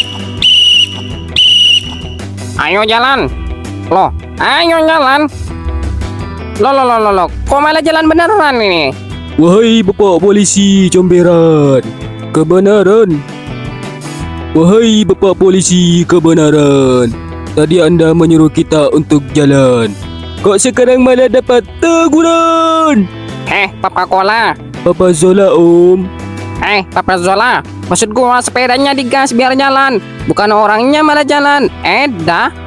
Ayo jalan. Loh, ayo jalan. Loh, kok malah jalan beneran ini? Wahai Bapak Polisi Comberan, kebenaran. Wahai Bapak Polisi kebenaran, tadi Anda menyuruh kita untuk jalan. Kok sekarang malah dapat teguran? Papa Kola. Papa Zola Om. Papa Zola. Maksud gua sepedanya digas biar jalan, bukan orangnya malah jalan. Dah.